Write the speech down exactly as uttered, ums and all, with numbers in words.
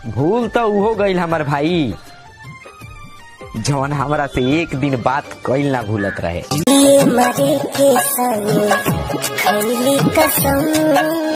भूल तो उहो गईल हमार भाई, जवन हमरा से एक दिन बात कईल ना भूलत रहे।